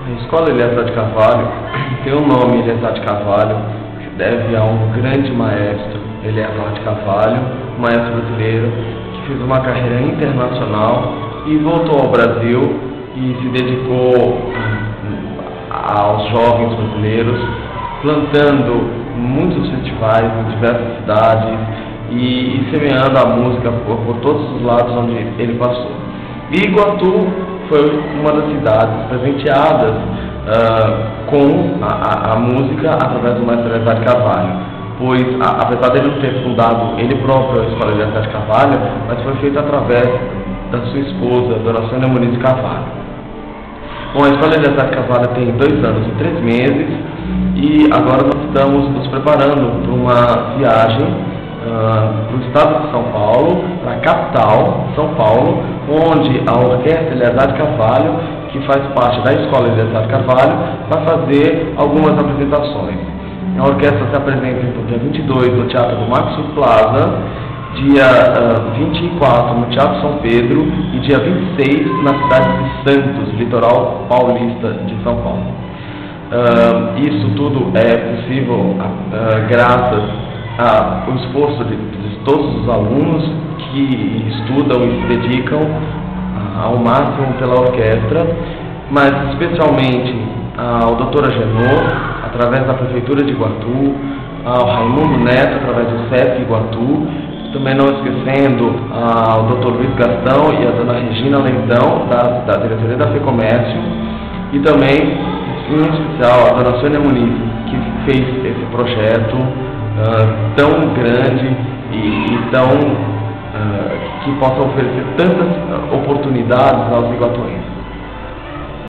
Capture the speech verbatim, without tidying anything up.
A Escola Eleazar de Carvalho tem o nome Eleazar de Carvalho, que deve a um grande maestro, Eleazar de Carvalho, um maestro brasileiro, que fez uma carreira internacional e voltou ao Brasil e se dedicou aos jovens brasileiros, plantando muitos festivais em diversas cidades e, e semeando a música por, por todos os lados onde ele passou. E Iguatu foi uma das cidades presenteadas uh, com a, a, a música através do maestro Eleazar de Carvalho, pois, a, apesar de ele não ter fundado ele próprio a Escola Eleazar de Carvalho, mas foi feito através da sua esposa, Dona Sônia Muniz de Carvalho. Bom, a Escola Eleazar de Carvalho tem dois anos e três meses e agora nós estamos nos preparando para uma viagem Uh, para o estado de São Paulo, para a capital, São Paulo, onde a Orquestra Eleazar de Carvalho, que faz parte da Escola Eleazar de Carvalho, vai fazer algumas apresentações. A orquestra se apresenta no dia vinte e dois no Teatro do Maxus Plaza, dia uh, vinte e quatro no Teatro São Pedro e dia vinte e seis na cidade de Santos, litoral paulista de São Paulo. Uh, isso tudo é possível uh, graças ao esforço de, de todos os alunos que estudam e se dedicam uh, ao máximo pela orquestra, mas especialmente ao doutor Agenor, através da Prefeitura de Iguatu, ao Raimundo Neto, através do SESC Iguatu, também não esquecendo ao doutor Luiz Gastão e a dona Regina Leitão, da, da diretoria da FEComércio, e também, em especial, a dona Sônia Muniz, que fez esse projeto uh, tão grande e, e tão, uh, que possa oferecer tantas oportunidades aos iguatuenses.